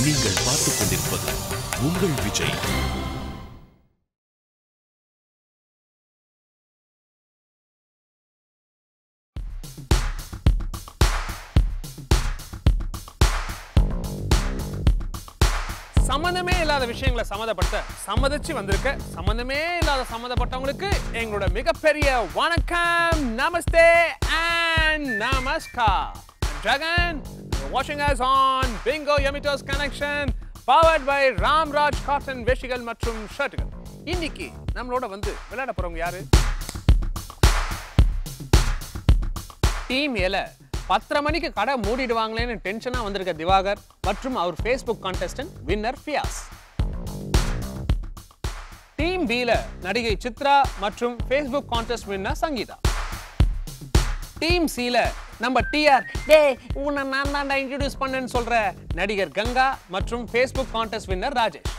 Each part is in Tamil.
நீங்கள் பார்த்துக் கொண்டிருப்பது உங்கள் விஜய். சம்பந்தமே இல்லாத விஷயங்களை சம்மதிச்சு வந்திருக்க சம்பந்தமே இல்லாத சம்மந்தப்பட்டவங்களுக்கு எங்களோட மிகப்பெரிய வணக்கம், நமஸ்தே and namaskar. Dragon, watching us on Bingo Yamitos Connection, powered by Ramraj Cotton வேஷ்டிகள் மற்றும் ஷர்ட்டுகள். இன்னைக்கு நம்மளோட வந்து விளையாட போறவங்க யாரு? டீம் ஏல 10:30 மணிக்கு கடை மூடிடுவாங்களேன்னு டென்ஷனா வந்திருக்க திவாகர் மற்றும் அவர் Facebook contestant winner Fiaz. Team பில நடிகை சித்ரா மற்றும் Facebook contest winner Sangeetha. Team சில நம்ம டிஆர் டேய் உன்னை நான் தான் இன்ட்ரோடியூஸ் பண்ணேன்னு சொல்ற நடிகர் கங்கா மற்றும் Facebook contest winner Rajesh.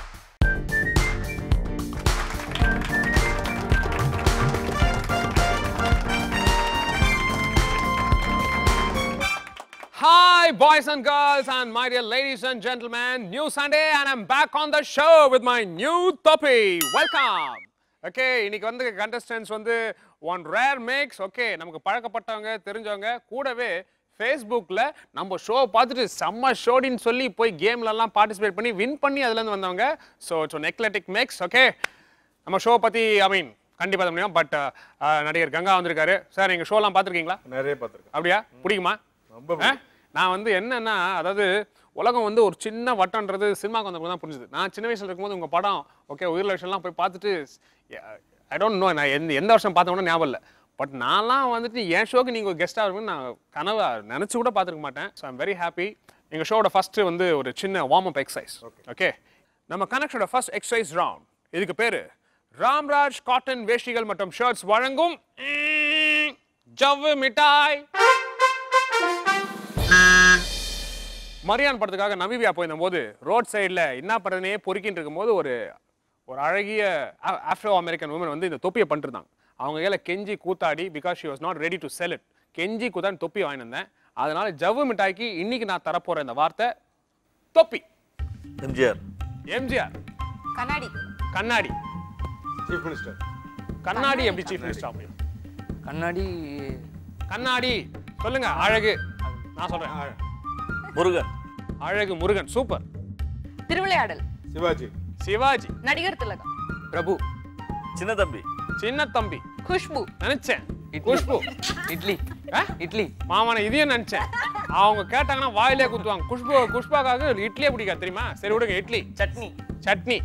Hi boys and girls and my dear ladies and gentlemen, new Sunday and I'm back on the show with my new topi. Welcome. Okay, இன்னைக்கு வந்து contestants வந்து one rare mix. Okay, நமக்கு பழக்கப்பட்டவங்க தெரிஞ்சவங்க கூடவே Facebookல நம்ம ஷோ பார்த்துட்டு செம்ம ஷோடின்னு சொல்லி போய் கேம்ல எல்லாம் பார்ட்டிசிபேட் பண்ணி வின் பண்ணி அதுல இருந்து வந்தவங்க. So it's an eclectic mix. Okay, நம்ம ஷோ பத்தி கண்டிப்பா பார்க்க முடியும். பட் நடிகர் கங்கா வந்திருக்காரு. சார் நீங்க ஷோலாம் பார்த்துருக்கீங்களா? நிறைய பார்த்துருக்கேன். அப்படியா? பிடிக்குமா? ரொம்ப. நான் வந்து என்னன்னா, அதாவது உலகம் வந்து ஒரு சின்ன வட்டன்றது சினிமாக்கு வந்தப்போ தான் புரிஞ்சுது. நான் சின்ன வயசுல இருக்கும்போது உங்கள் படம் ஓகே உயிர் லட்சம்லாம் போய் பார்த்துட்டு ஐ டோன்ட் நோ நான் எந்த வருஷம் பார்த்தோம்னா ஞாபகம் இல்லை. பட் நான்லாம் வந்துட்டு என் ஷோக்கு நீங்கள் கெஸ்ட்டாக இருக்குன்னு நான் கனவை நினச்சி கூட பார்த்துருக்க மாட்டேன். So I'm very happy. எங்கள் ஷோட ஃபஸ்ட்டு வந்து ஒரு சின்ன வார்ம் அப் எக்ஸசைஸ். ஓகே, நம்ம கனெக்ஷனோட ஃபர்ஸ்ட் எக்ஸசைஸ் ரவுண்ட். இதுக்கு பேர் ராம்ராஜ் காட்டன் வேஷ்டிகள் மற்றும் ஷர்ட்ஸ் வழங்கும் ஜவ்வு மிட்டாய். மரியான் படத்துக்காக நமீபியா போயிருந்த போது ரோட் சைடில் என்ன பண்ணுறதுனே பொறுக்கின்னு இருக்கும்போது ஒரு அழகிய ஆஃப்ரோ அமெரிக்கன் உமன் வந்து இந்த தொப்பியை பண்ணிருந்தாங்க. அவங்க கையில் கெஞ்சி கூத்தாடி, because she was not ready to sell it, கெஞ்சி கூத்தாடி தொப்பி வாங்கிட்டு வந்தேன். அதனால ஜவ்வு மிட்டாய்க்கு இன்னைக்கு நான் தரப்போற இந்த வார்த்தை தொப்பி. எம்ஜிஆர். எம்ஜிஆர். கண்ணாடி. கண்ணாடி. Chief minister. கண்ணாடி எப்படி சீஃப் மினிஸ்டர் ஆகும்? கண்ணாடி. கண்ணாடி சொல்லுங்க. அழகு. நான் சொல்றேன். முருகன். அழகு முருகன். சூப்பர். திருவிளையாடல். சிவாஜி. சிவாஜி. நடிகர் திலகம். பிரபு. சின்ன தம்பி. சின்ன தம்பி. குஷ்பு. நினைச்சேன். குஷ்பு. இட்லி. இட்லி. மாமன இதையும் நினைச்சேன். அவங்க கேட்டாங்கன்னா வாயிலே குத்துவாங்க. குஷ்பாக்காக இட்லியே பிடிக்காது தெரியுமா? சரி விடுங்க. இட்லி. சட்னி. சட்னி.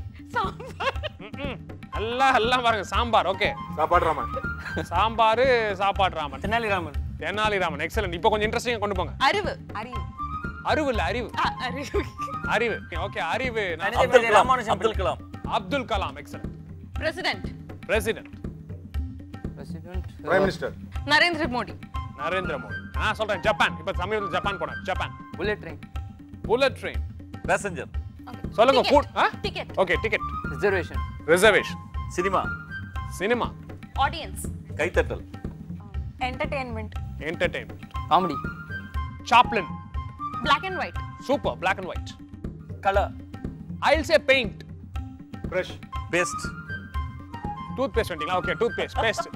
எல்லாம் பாருங்க. சாம்பார். ஓகே. சாப்பாடு ராமன். சாம்பார் சாப்பாடு ராமன். தெனாலிராமன். தெனாலிராமன். எக்ஸலென்ட். இப்போ கொஞ்சம் இன்ட்ரெஸ்டிங்கா கொண்டு போங்க. அறிவு. அறிவு. அறிவு இல்ல அறிவு. அறிவு. ஓகே அறிவு. Abdul Kalam. Abdul Kalam. Excellent. President. President. President. Prime minister. Narendra Modi. Narendra Modi. நான் சொல்றேன் ஜப்பான். இப்ப சமீபத்தில் ஜப்பான் போனேன். Japan. Bullet train. Bullet train. Passenger. சொல்லுங்க. Ticket. Okay ticket. Reservation. Reservation. Cinema. Cinema. Audience. கைத்தட்டல். Entertainment. Entertainment. Comedy. Chaplin. Black and white. Super. Black and white. Colour. I'll say paint. Brush. Paste. Tooth paste வந்தீங்களா? Okay tooth paste. பேஸ்ட்.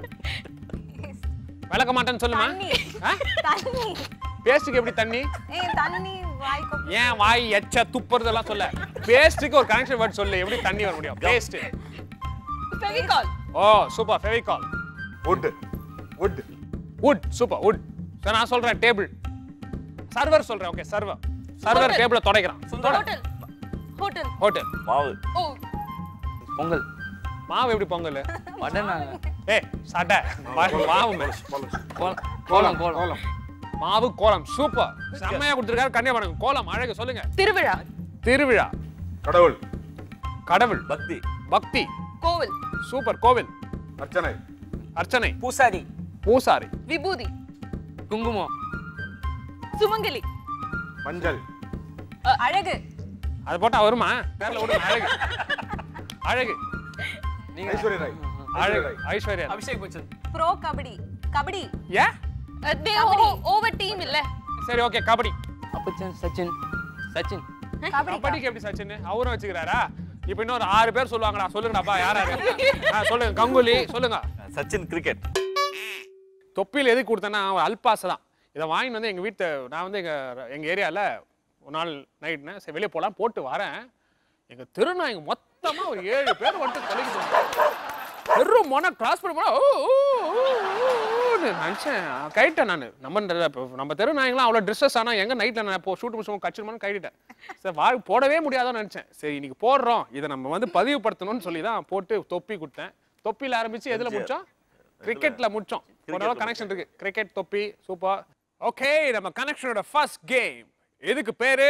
விளக்க மாட்டேன்னு சொல்லுமா? தண்ணி. பேஸ்ட்க்கு எப்படி தண்ணி? தண்ணி வாய்க்கு. ஏன் வாய் எச்ச துப்புறதெல்லாம் சொல்ல. பேஸ்ட்க்கு ஒரு கனெக்ஷன் வேர்ட் சொல்லு. எப்படி தண்ணி வர முடியும்? Paste. Fevicol. Oh super. Fevicol. Wood. Wood. Wood. Super. Wood. சரி நான் சொல்றேன் டேபிள். சர்வர் சொல்றேன். Okay server. சர்வர் டேபிள துடைக்கிறான். ஹோட்டல். ஹோட்டல். ஹோட்டல். மாவு. ஓ பொங்கல். மாவு எப்படி பொங்கல்? வடனா. ஏய் சடை. மாவு. கோலம். கோலம். மாவு கோலம். சூப்பர். செம்மையா கொடுத்திருக்காரு. கன்னியா பண்ணுங்க. கோலம் அழகு. சொல்லுங்க. திருவிழா. திருவிழா. கடவுள். கடவுள். பக்தி. பக்தி. கோவில். சூப்பர். கோவில். அர்ச்சனை. அர்ச்சனை. பூசாரி. பூசாரி. விபூதி. குங்குமம். சுமங்கலி. மஞ்சள். அழகு. அது போட்டா வருமா? பேர்ல விடுங்க. அழகு. அழகு. நீங்க ஐஸ்வர்யா ராய். அழகு. ஐஸ்வர்யா. அபிஷேக் பச்சன். ப்ரோ கபடி. கபடி. ஏ? ஓவர் டீம் இல்ல. சரி ஓகே கபடி. அப்பச்சன். சச்சின். சச்சின். கபடிக்கு எப்படி சச்சின் அவரும் வச்சுக்கிறாரா இப்போ இன்னொரு 6 பேர் சொல்லுவாங்கடா சொல்லுங்கடாப்பா யார் யாரு சொல்லுங்க கங்குலி சொல்லுங்க சச்சின் கிரிக்கெட் தொப்பியில் எதுக்கு கொடுத்தேன்னா அல்பாஸ் தான் இதை வாங்கிட்டு வந்து எங்கள் வீட்டை நான் வந்து எங்கள் ஏரியாவில் ஒரு நாள் நைட்னு சரி வெளியே போகலாம் போட்டு வரேன் எங்கள் திருநாய்ங்க மொத்தமாக ஒரு 7 பேர் வந்துட்டு கழிக்கிட்டு வெறும் மொன கிராஸ் பண்ணி போனால் நினச்சேன் கைட்டேன் நான் நம்ம தெரு நாய்ங்களாம் அவ்வளோ ட்ரெஸ்ஸஸ் ஆனால் எங்கே நைட்டில் நான் இப்போ ஷூட்டு முடிச்சு கச்சிருமான்னு கைட்டேன் சரி போடவே முடியாதான்னு நினச்சேன் சரி இன்னைக்கு போடுறோம் இதை நம்ம வந்து பதிவுபடுத்தணும்னு சொல்லி தான் போட்டு தொப்பி கொடுத்தேன் தொப்பியில் ஆரம்பித்து எதில் முடித்தோம் கிரிக்கெட்ல முடிச்சோம் ஒரு கனெக்ஷன் இருக்கு கிரிக்கெட் தொப்பி சூப்பர் ஓகே நம்ம கனெக்ஷனோட ஃபர்ஸ்ட் கேம் இதுக்கு பேரு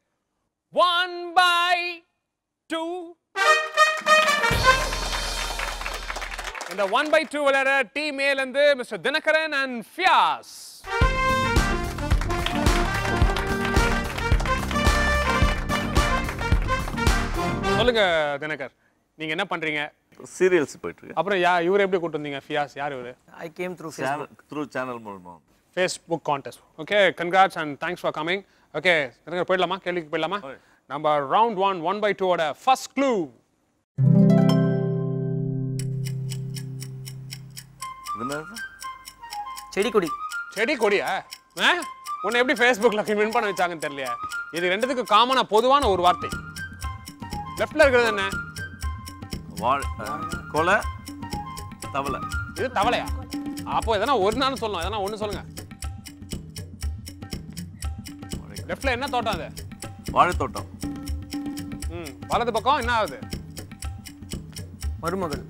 1/2 இந்த 1/2 விளையாட டீம் ஏல இருந்து மிஸ்டர் தினகரன் அண்ட் ஃபியாஸ் சொல்லுங்க தினகர் நீங்க என்ன பண்றீங்க சீரியல்ஸ் போயிட்டு இருக்கு அப்புறம் இவரை எப்படி கூட்டு வந்தீங்க ஃபியாஸ் யார் இவரு I came through Facebook. Through channel மூலமா Facebook contest okay congrats and thanks for coming okay Dinakar போயிடலாமா கேள்விக்கு போயிடலாமா நம்ம ரவுண்ட் 1/2 ஓட ஃபர்ஸ்ட் க்ளூ செடி கொடி செடி கொடியா உன்னை எப்படி Facebookல வின் பண்ண வச்சாங்கன்னு தெரியலையா இது ரெண்டுத்துக்கு காமனா பொதுவான ஒரு வார்த்தை லெஃப்ட்ல இருக்கிறது என்ன கொலை தவளை இது தவளையா அப்போ எதனா ஒரு நாள் சொல்லணும் எதனா ஒன்று சொல்லுங்க லெஃப்ட்ல என்ன தோட்டம் அது வாழைத்தோட்டம் வலது பக்கம் என்ன ஆகுது மருமகள்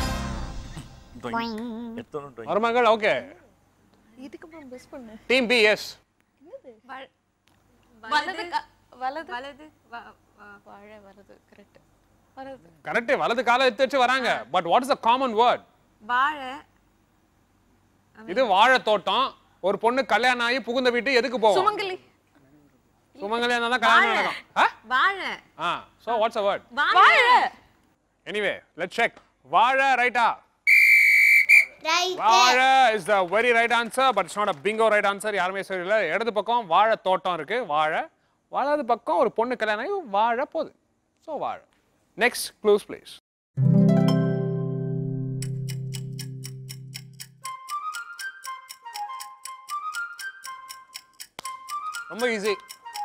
மருமகள் ஓகே இதுக்கு அப்புறம் பெஸ்ட் பண்ணு டீம் பி எஸ் வலது வலது வாழை வருது கரெக்ட் வருது கரெக்ட் வலது காலை எடுத்து வச்சு வராங்க but what is the common word வாழை இது வாழை தோட்டம் ஒரு பொண்ணு கல்யாணம் ஆகி புகுந்த வீட்டு எதுக்கு போவோம் சுமங்கலி சுமங்கலியா இருந்தா கல்யாணம் நடக்கும் வாழை so what's the word வாழை anyway let's check வாழை ரைட்டா Right. வாழை is the very right answer but it's not a bingo right answer யாருமே சொல்லல இடது பக்கம் வாழை தோட்டம் இருக்கு வாழை வலது பக்கம் ஒரு பொண்ணு கல்யாணம் ஆகி வாழை போகுது so வாழை next clues please ரொம்ப ஈஸி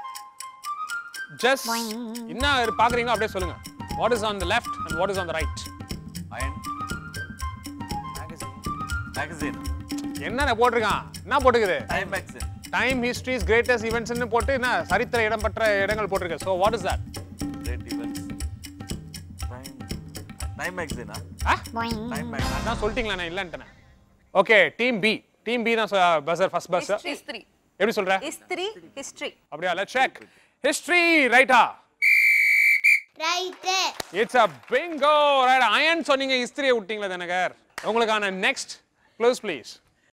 just என்ன பாக்குறீங்க அப்படியே சொல்லுங்க what is on the left and what is on the right அயன் மேகசின் என்ன போட்டிருக்கான் என்ன போட்டுக்குது Time magazine Time history's greatest ஈவெண்ட்ஸ்னு போட்டு என்ன சரித்திர இடம் பெற்ற இடங்கள் போட்டிருக்கு so what is that great events Time மேகசினா டைம் மேகசின் அதான் சொல்லிட்டீங்களா நான் இல்லன்ட்டேன் ஓகே டீம் பி தான் பஸர் ஃபர்ஸ்ட் பஸர் history எப்படி சொல்ற history அப்படியே லெட்ஸ் செக் ஹிஸ்டரி ரைட்டா Right. It's a bingo right அயன் சொன்னீங்க ஹிஸ்டரியை விட்டீங்களா தினகர் உங்களுக்கான நெக்ஸ்ட் க்ளோஸ் ப்ளீஸ்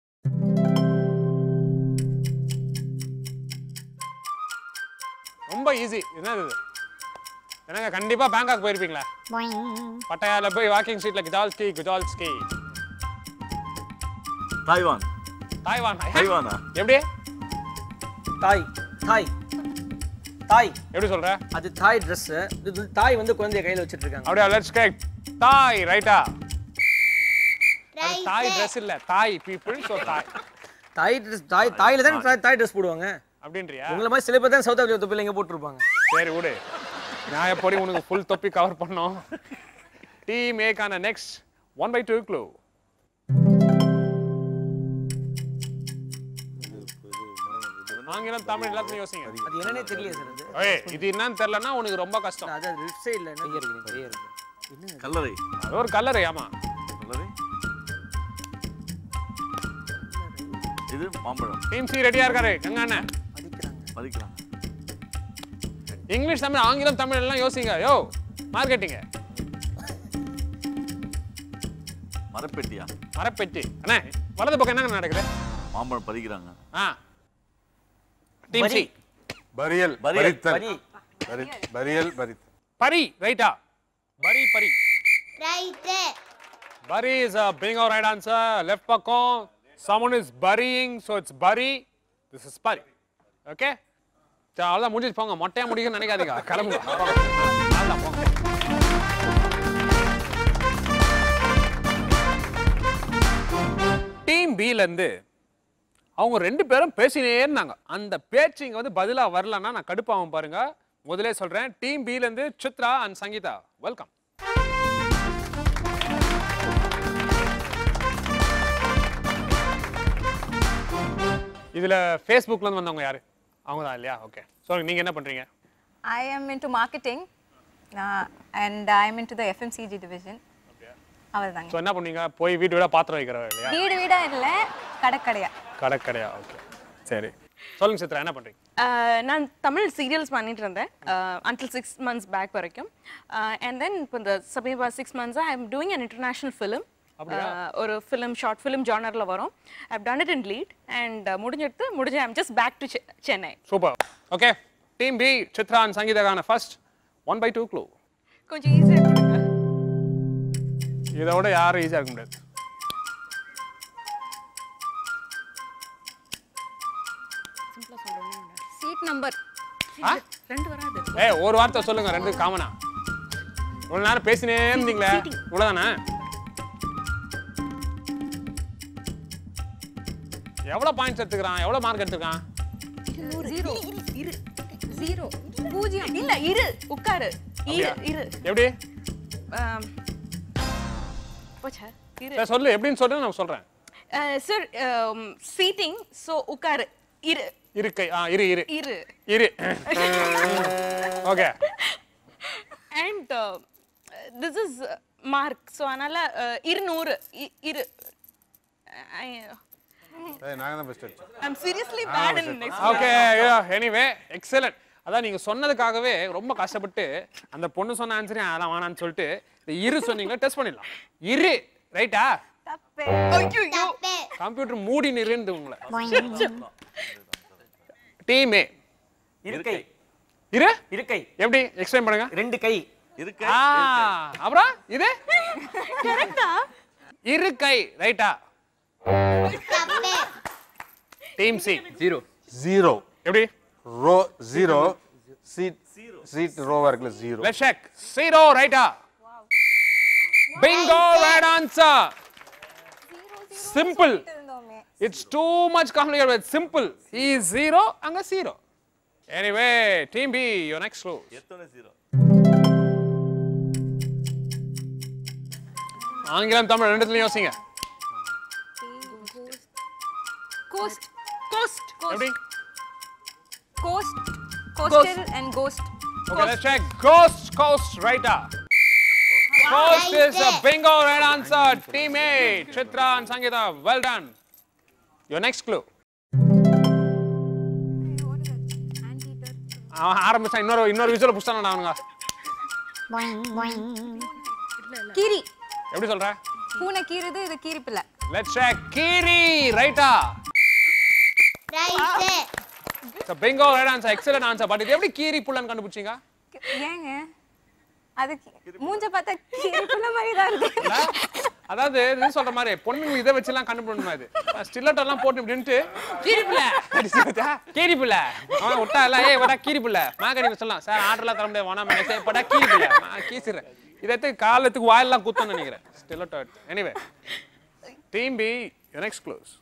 ரொம்ப ஈஸி என்னது இது என்னங்க கண்டிப்பா பேங்காக் போயிருப்பீங்களா பட்டாயால போய் வாக்கிங் ஸ்ட்ரீட்ல குஜால்ஸ்கி தாய்வான் தாய்வானா எப்படி தாய் தாய் தாய் எப்படி சொல்ற அது தாய் Dress இது தாய் வந்து குழந்தைய கையில வச்சிட்டு இருக்காங்க அப்படியே லெட்ஸ் கேக் தாய் ரைட்டா Right. தாய் Dress இல்ல தாய் பீப்புள் சோ தாய் தாய் Dress தாயில தான் தாய் Dress போடுவாங்க அப்படின்றியா உங்கள மாதிரி சில பேர் தான் சவுத் ஆப்பிரிக்கா தொப்பில எங்க போட்டுருப்பாங்க சரி விடு நான் எப்படி உனக்கு ஃபுல் தொப்பி கவர் பண்ணோம் டீம் ஏக்கான நெக்ஸ்ட் 1/2 க்ளூ ஆங்கிலம் தமிழ் எல்லாத்தையும் யோசிங்க அது என்னன்னே தெரியல சார் அது ஏய் இது என்னன்னு தெரியலனா உனக்கு ரொம்ப கஷ்டம் அது லெஃப்ட் சைடுல என்ன இருக்கு கல்லறை அது ஒரு கலர் ஆமா கல்லறை இது மாம்பழம் டீம் சி ரெடியா இருக்காரு கங்க அண்ணா மதிக்கலாம் இங்கிலீஷ் தமிழ் ஆங்கிலம் தமிழ் எல்லாம் யோசிங்க யோ மார்க்கெட்டிங் மரப்பெட்டியா மரப்பெட்டி அண்ணா வலது பக்கம் என்னங்க நடக்குது மாம்பழம் பறிக்கிறாங்க டீம் சி பரியல் பரியல். பரித்தல் பரி பரியல் பரித்தல் பரி ரைட்டா பரி Right. Bury is a bingo right answer. Left pakkom. Someone is burying, so it's bury. This is pari. Okay? சரி அவ்வளோதான் முடிஞ்சிச்சு போங்க மொட்டையா முடிக்கணும்னு நினைக்காதீங்க கிளம்புங்க அவ்வளோதான் போங்க டீம் பிலேருந்து அவங்க 2 பேரும் பேசினே இருந்தாங்க அந்த பேச்சு இங்கே வந்து பதிலாக வரலன்னா நான் கடுப்பாகும் பாருங்க முதலே சொல்கிறேன் டீம் பிலேருந்து சித்ரா அண்ட் சங்கீதா வெல்கம் இதில் ஃபேஸ்புக்லேருந்து வந்தவங்க யார் அவங்க தான் இல்லையா ஓகே சொல்லுங்க நீங்கள் என்ன பண்ணுறீங்க I am into marketing and I am into the FMCG division. அவ்வளவுதாங்க. ஸோ என்ன பண்ணுவீங்க போய் வீடு வீடாக பாத்திரம் வைக்கிறவ இல்லையா வீடா இல்ல கடைக்கடையா. கடைக்கடையா ஓகே சரி சொல்லுங்க சித்ரா என்ன பண்ணுறீங்க நான் தமிழ் சீரியல்ஸ் பண்ணிட்டு இருந்தேன் அன்டில் 6 months பேக் வரைக்கும் அண்ட் தென் இப்போ இந்த சமீப 6 months I am doing an international film ஒரு ஃபிலிம் ஷார்ட் ஃபிலிம் ஜானரில் வரும் I have done it in lead and முடிஞ்சு I am just back to Chennai super okay team B Chitra and சங்கீதாக்கான ஃபர்ஸ்ட் 1/2 க்ளூ கொஞ்சம் ஈஸியாக கொடுங்க இதை விட யாரும் ஈஸியாக இருக்க முடியாது சீட் நம்பர் ஆ 2 வராது ஒரு வார்த்தை சொல்லுங்க 2 காமனா இவ்வளோ நேரம் பேசினே இருந்தீங்களே இவ்வளோதானே எவ்வளோ பாயிண்ட்ஸ் எடுத்துக்கிறான் எவ்வளோ மார்க் எடுத்துக்கிறான் 0 பூஜ்ஜியம் இல்ல இரு உட்காரு இரு எப்படி போச்சா இரு சரி, சொல்லு எப்படின்னு சொல்லு நான் சொல்கிறேன் சார் சீட்டிங் ஸோ உட்காரு இரு இருக்கை இரு இரு இரு இரு okay and this is mark so அதனால 200 இரு நாங்கள் தான் பெஸ்ட் அடிச்சோம் I'm seriously bad in next okay anyway excellent அதான் நீங்க சொன்னதுக்காகவே ரொம்ப கஷ்டப்பட்டு அந்த பொண்ணு சொன்ன ஆன்சரே அதான் வேணான்னு சொல்லிட்டு இந்த இரு சொன்னீங்களா டெஸ்ட் பண்ணிடலாம் இரு ரைட்டா தப்பு ஐயோ கம்ப்யூட்டர் மூடி நிறுந்து உங்களை டீமே இருக்கை இரு இருக்கை எப்படி எக்ஸ்பிளைன் பண்ணுங்க 2 கை இருக்கு அப்புறம் இது கரெக்ட்டா இருக்கை ரைட்டா டீம் சி 0 எப்படி ரோ 0 சீட் ரோவா இருக்குல்ல 0 லெட்ஸ் செக் 0 ரைட்டா bingo right answer simple it's too much complicated with simple he is 0 அங்க 0 anyway team B your next clue எத்தனை 0 ஆங்கிலம் தமிழ் ரெண்டுத்துலயும் யோசிங்க கோஸ்ட் எப்படி coastal and coast Okay, let's check. Ghost, right-a. Ghost is a bingo right answer. Team A, Chitra and Sangeeta, well done. Your next clue. ஆரம்பிச்சா இன்னொரு விசுவல புடிச்சானடா அவனுங்க கீரி எப்படி சொல்ற பூனை கீறுது இது கீரிப்பில்ல Let's check. Kiri, right-a. Right So bingo right answer, excellent answer. But இது எப்படி கீரி புள்ளன்னு கண்டுபிடிச்சீங்க? ஏங்க அது மூஞ்ச பார்த்தா கீரிப்புள்ள மாதிரி தான் இருக்கு அதாவது இது சொல்ற மாதிரி பொண்ணுங்க இதை வச்சுலாம் கண்டுபிடிக்கணுமா இது ஸ்டில்லட் எல்லாம் போட்டு இப்படின்ட்டு கீரிப்புள்ள கீரிப்புள்ள அவன் விட்டா எல்லாம் வடா கீரிப்புள்ள மாகடி சொல்லலாம் சார் ஆர்டர்லாம் தர முடியாது வேணாம் மெசேஜ் படா கீரிப்புள்ள கீசிடுறேன் இதை காலத்துக்கு வாயெல்லாம் குத்தணும்னு நினைக்கிறேன் ஸ்டில்லட் anyway team B your next clues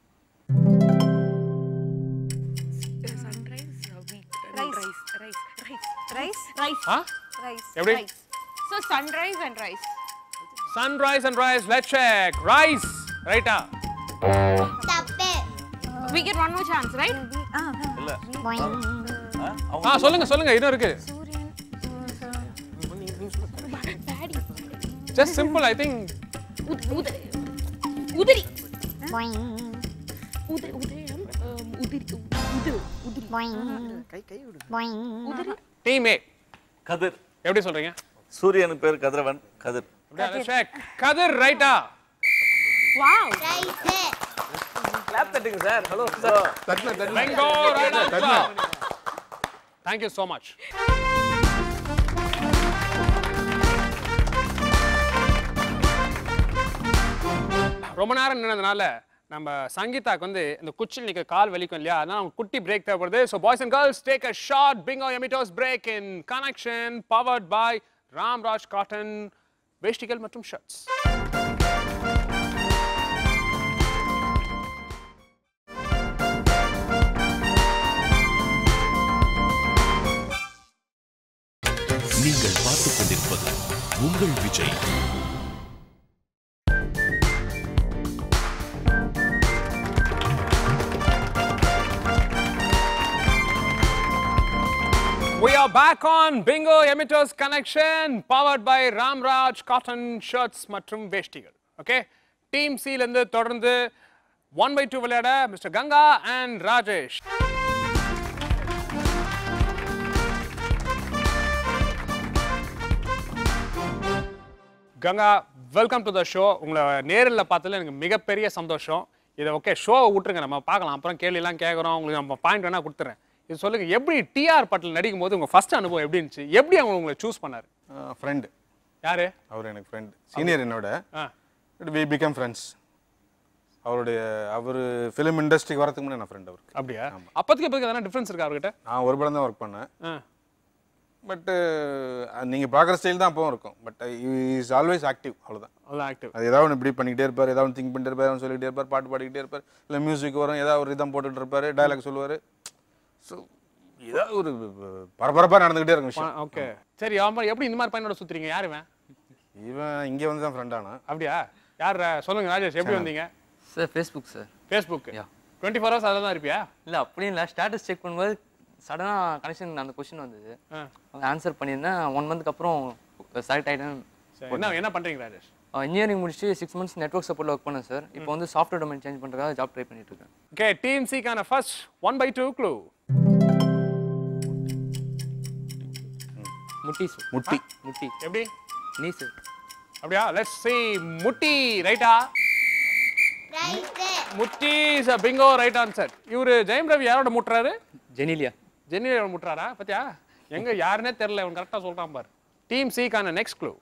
rise rise எப்படி So sunrise and rice. sunrise and rice let's check rice right ah தப்பு We get one more chance, right? இல்ல சொல்லுங்க இன்னும் இருக்கு just simple I think Udari. team A கதிர் எப்படி சொல்றீங்க சூரியனுக்கு பேர் Kathiravan Kathir let's check Kathir right ah Wow. Right clap தட்டுங்க sir hello sir bingo right answer thank you so much ரொம்ப நேரம் நின்னதுனால நம்ம சங்கீதாக்கு வந்து இந்த குச்சில் நிற்க கால் வலிக்கும் இல்லையா, அதனால அவங்க குட்டி பிரேக் தேவைப்படுது. So boys and girls take a short bingo எமிட்டோஸ் break in connection powered by Ramraj cotton வேஷ்டிகள் மற்றும் ஷர்ட்ஸ். நீங்கள் பார்த்துக் கொண்டிருப்பது உங்கள் Vijay. We are back on Bingo Emitters Connection powered by Ramraj Cotton Shirts மற்றும் வேஷ்டிகள். Okay, Team C ல இருந்து தொடர்ந்து 1/2 விளையாட Mr. Ganga and Rajesh. Ganga, welcome to the show. உங்களை நேரில் பார்த்ததுல எனக்கு மிகப்பெரிய சந்தோஷம். இதை ஓகே ஷோவை விட்டுருங்க, நம்ம பார்க்கலாம். அப்புறம் கேள்வியெல்லாம் கேட்குறோம், உங்களுக்கு நம்ம பாயிண்ட் வேணால் கொடுத்துறேன். இது சொல்லுங்க, எப்படி டிஆர் பாட்டில் நடிக்கும் போது உங்கள் ஃபர்ஸ்ட் அனுபவம் எப்படி இருந்துச்சு? எப்படி அவங்க உங்களை சூஸ் பண்ணாரு? ஃப்ரெண்டு. யாரு அவர் எனக்கு ஃப்ரெண்ட், சீனியர் என்னோட. We become friends. அவர் ஃபிலிம் இண்டஸ்ட்ரிக்கு வரதுக்கு முன்னாடி நான் ஃப்ரெண்ட் அவருக்கு. அப்படியா? அப்போதுக்கு எப்போதுக்கு எதனா டிஃப்ரென்ஸ் இருக்கா அவர்கிட்ட? நான் ஒரு படம் தான் ஒர்க் பண்ணேன். பட் நீங்கள் பார்க்குற ஸ்டைல் தான் அப்பவும் இருக்கும். பட் இஸ் ஆல்வேஸ் ஆக்டிவ், அவ்வளோதான். அவ்வளோதான் ஆக்டிவ். அது ஏதாவது ஒன்று இப்படி பண்ணிக்கிட்டே இருப்பார், ஏதாவது திங்க் பண்ணிட்டு இருப்பார், சொல்லிக்கிட்டே இருப்பார், பாட்டு பாடிக்கிட்டே இருப்பார், இல்லை மியூசிக் வரும், ஏதாவது ஒரு ரிதம் போட்டுட்டு இருப்பார், டயலாக் சொல்லுவார். ஸோ ஏதாவது ஒரு பரபரப்பாக நடந்துக்கிட்டே இருக்கும் விஷயம். ஓகே, சரி. அவன் எப்படி இந்த மாதிரி பையனோட சுற்றுறீங்க? யார் இவன்? இவன் இங்கே வந்து தான் ஃப்ரெண்டானா. அப்படியா? யார் சொல்லுங்க ராஜேஷ், எப்படி வந்தீங்க? Sir Facebook sir. Facebook 24 hours அதில் தான் இருப்பியா? இல்லை அப்படியும் இல்லை, ஸ்டேட்டஸ் செக் பண்ணும்போது சடனாக கனெக்ஷன் அந்த கொஸ்டின் வந்தது. அவங்க ஆன்சர் பண்ணியிருந்தேன். 1 monthக்கு அப்புறம் செலக்ட் ஆகிட்டேன். என்ன பண்ணுறீங்க ராஜேஷ்? இன்ஜினியரிங் முடிச்சு 6 months நெட்வொர்க் சப்போர்ட்டில் ஒர்க் பண்ணேன் சார். இப்போ வந்து சாஃப்ட்வேர் டொமைன் சேஞ்ச் பண்ணுறதுக்காக ஜாப் ட்ரை பண்ணிட்டு இருக்கேன். ஓகே, டீம் சிக்கான ஃபர்ஸ்ட் 1/2 க்ளூ. முட்டி சார். முட்டி. முட்டி எப்படி? நீ சார். அப்படியா? Let's see. முட்டி ரைட்டா? முட்டி is a bingo right answer. இவரு ஜெயம் ரவி யாரோட முட்டுறாரு? ஜெனிலியா. ஜெனிலியோட முட்டுறாரா? பத்தியா? எங்க யாருன்னே தெரியல, இவன் கரெக்டா சொல்றான் பாரு. டீம் சிக்கான நெக்ஸ்ட் க்ளூ.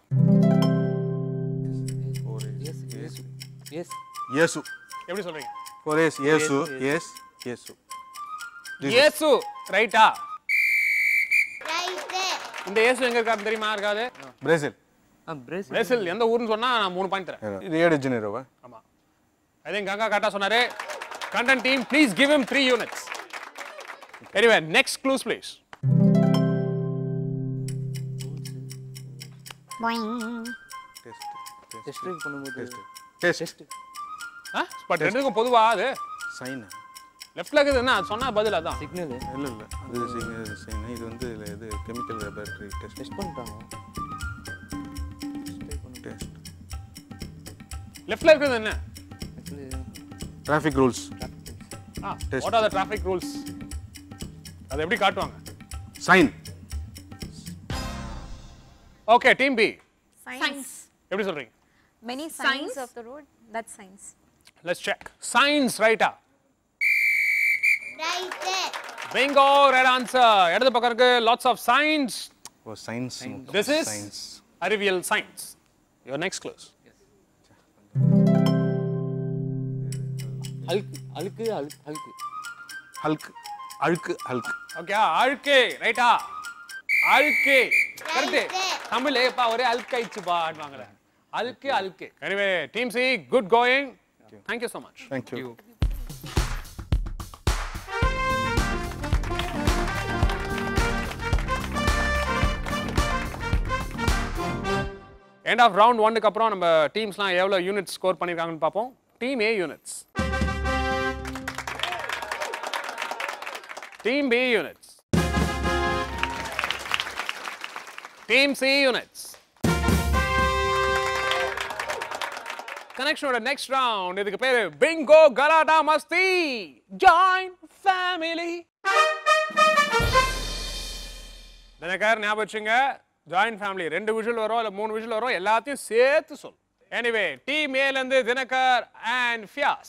இயேசு. எப்படி சொல்றீங்க? இயேசு. இயேசு. இயேசு ரைட்டா? இந்த இயேசு எங்க இருக்காரு தெரியுமா? இருக்காது. பிரேசில். பிரேசில் எந்த ஊர்னு சொன்னா நான் 3 பாயிண்ட் தரேன். ரியோ டி ஜெனீரோவா? ஆமா. I think கங்கா கரெக்டா சொன்னாரு. Content team, please give him 3 units. Anyway, next clues please. Test பண்ணும்போது டெஸ்ட். பட் ரெண்டுக்கும் பொதுவா அது சைன். லெஃப்ட்ல இருக்குது என்ன சொன்னா பதில் அதான். சிக்னல் இல்ல அது சைன். இது வந்து இது கெமிக்கல் லேபரட்டரி டெஸ்ட் பண்றாங்க. டெஸ்ட். லெஃப்ட்ல இருக்குது என்ன? Traffic rules. What are the traffic rules? அது எப்படி காட்டுவாங்க? Sign. Okay, team B. Science. எப்படி சொல்றீங்க? Many signs of the road. That's science. Let's check. Signs ரைட்டா? Bingo, right answer. இடது பக்கம் இருக்கு lots of signs. Oh, science. This is science. அறிவியல் science. Your next clues. அழுக்கு. ஓகே, அழுக்கு ரைட்டா? அழுக்கு கரெக்ட். தமிழ்ல எப்பா ஒரே அழுக்காயிச்சுப்பா ஆடுவாங்கல. அழுக்கு. Anyway, team C, good going. Thank you so much. Thank you. End of round 1க்கு அப்புறம் நம்ம டீம்ஸ்லாம் எவ்வளவு யூனிட்ஸ் ஸ்கோர் பண்ணிருக்காங்கன்னு பாப்போம். Team A units. Team B units. Team C units. Connection next round. இதுக்கு பேரு Bingo Galata Masti. Join family. Dinakar ஞாபகம் வச்சுங்க, ஜாயின் ஃபேமிலி 2 விஷுவல் வரும் இல்ல 3 விஷுவல் வரும், எல்லாத்தையும் சேர்த்து சொல். எனிவே, டீம் ஏல இருந்து தினகர் அண்ட் ஃபியாஸ்.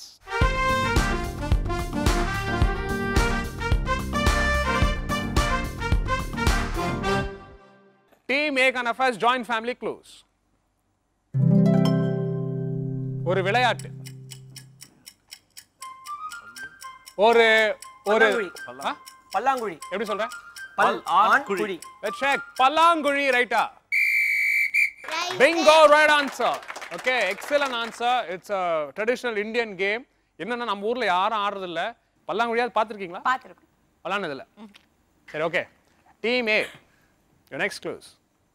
டீம் ஏக்கான ஃபர்ஸ்ட் ஜாயின் ஃபேமிலி க்ளூஸ். ஒரு விளையாட்டு. ஒரு ஒரு பல்லாங்குழி. ஆ? பல்லாங்குழி. எப்படி சொல்ற? பல் ஆண் குழி. குழி. Let's check. பல்லாங்குழி ரைட்டா? Right. Bingo, right answer. Okay, excellent answer. It's a traditional Indian game. என்னன்னா நம்ம ஊர்ல யாரும் ஆடுறது இல்ல. பல்லாங்குழியாவது பார்த்திருக்கீங்களா? பார்த்திருக்கோம். விளையாடுனது இல்ல. சரி, okay. Team A. Your next clues.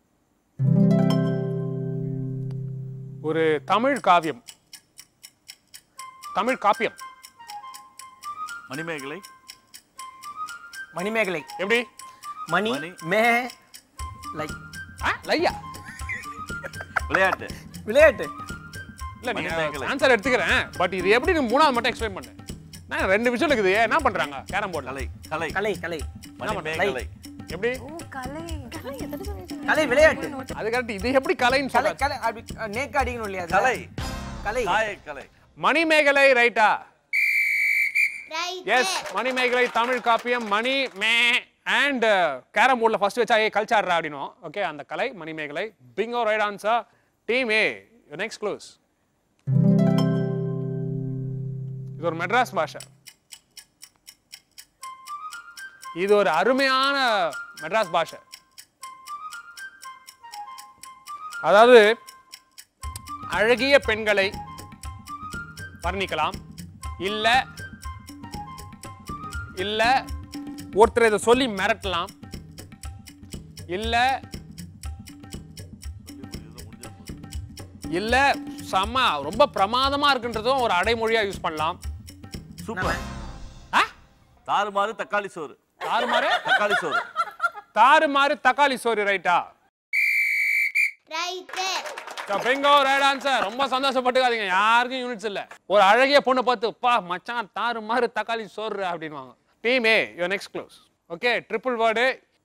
ஒரு தமிழ் காவியம். தமிழ் காப்பியம். மணிமேகலை. மணிமேகலை. எப்படி? மணி மணி. மே லை. லையா? விளையாட்டு. விளையாட்டு. இல்ல நீ மணிமேகலை. ஆன்சர் எடுத்துக்கிறேன். பட் இது எப்படி நீ மூணாவது மட்டும் எக்ஸ்பிளைன் பண்ணு. நான் ரெண்டு விஷயம் இருக்குது. என்ன பண்றாங்க கேரம் போர்டுல? கலை. கலை. கலை கலை. மணிமேகலை. எப்படி? ஓ கலை. கலை விளையாட்டு. அது கரெக்ட். இது எப்படி கலைன்னு கலை சொல்ற? கலை அப்படி நேக்க அடிக்கணும் இல்லையா அது? கலை. கலை. காய கலை. மணிமேகலை ரைட்டா? Right. எஸ், மணிமேகலை தமிழ் காப்பியம். மணி மே அண்ட் கேரம் போர்டில் ஃபர்ஸ்ட் வச்சா கல்ச்சாடுறா அப்படின்னும். ஓகே, அந்த கலை Manimegalai. Bingo, right answer. Team A. Next clues. இது ஒரு மெட்ராஸ் பாஷை. இது ஒரு அருமையான மெட்ராஸ் பாஷை. அதாவது அழகிய பெண்களை வர்ணிக்கலாம். இல்ல இல்ல ஒருத்தர் இதை சொல்லி மிரட்டலாம். இல்ல இல்ல செம்ம ரொம்ப பிரமாதமா இருக்குன்றதும் ஒரு அடைமொழியா யூஸ் பண்ணலாம். சூப்பர். ஆ? தாறுமாறு தக்காளி சோறு. தாறுமாறு தக்காளி சோறு. தாறுமாறு தக்காளி சோறு ரைட்டா? Right. Bingo, right answer. ரொம்ப சந்தோஷப்பட்டுக்காதீங்க, யாருக்கும் யூனிட்ஸ் இல்ல. ஒரு அழகிய பொண்ணை பார்த்து பா மச்சான் தாறுமாறு தக்காளி சோறு அப்படின்வாங்க. Team A. Your next clues. Okay, triple word.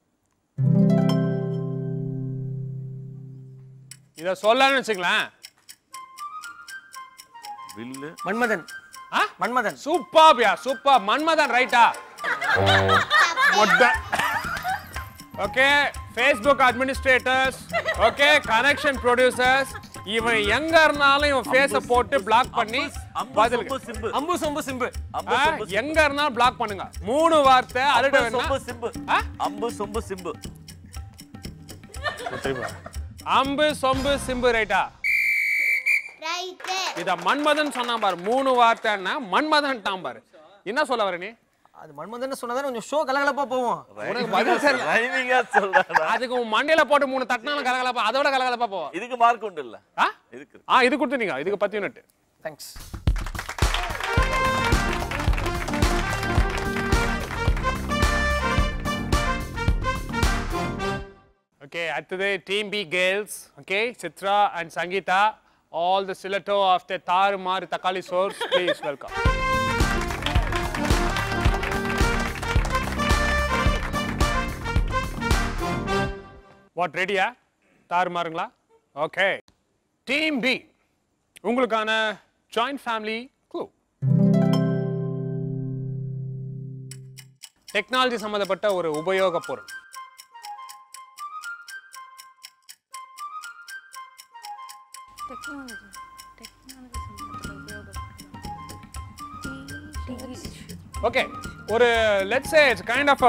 இத சொல்லணும்னு வச்சுக்கலாம். வில்லு. மன்மதன். ஆ? மன்மதன். சூப்பர்யா, சூப்பர். மன்மதன் ரைட்டா? Okay, Facebook administrators, okay, connection producers, இவன் எங்க இருந்தாலும் இவன் ஃபேஸை போட்டு பிளாக் பண்ணி பதில் சிம்பு. அம்பு சொம்பு சிம்பு. எங்க இருந்தாலும் பிளாக் பண்ணுங்க. 3 வார்த்தை அழுட சொம்பு சிம்பு. ஆ? அம்பு சொம்பு சிம்பு. அம்பு சொம்பு சிம்பு ரைட்டா? Right. இத மன்மதன் சொன்னா பாரு. 3 வார்த்தைன்னா மன்மதன் தான் பாரு. என்ன சொல்ல வர நீ? அது மன்மதன் சொன்னதானே கொஞ்சம் ஷோ கலகலப்பா போவோம். உனக்கு பதில் சரி. ரைமிங்கா சொல்றா. அதுக்கு உன் மண்டையில போட்டு 3 தட்டினாலும் கலகலப்பா, அதோட கலகலப்பா போவோம். இதுக்கு மார்க் உண்டு இல்ல? ஆ? இதுக்கு. இது கொடுத்துட்டீங்க. இதுக்கு 10 யூனிட். தேங்க்ஸ். Okay, அடுத்தது team B girls. Okay, Chitra and Sangeetha. All the stiletto of the தாறுமாறு தக்காளி சோர்ஸ், please welcome. வாட், ரெடியா? தாறுமாறுங்களா? ஓகே. டீம் பி, உங்களுக்கான ஜாயிண்ட் ஃபேமிலி க்ளூ. டெக்னாலஜி சம்பந்தப்பட்ட ஒரு உபயோக பொருள். Okay, ஒரு let's say it's kind of a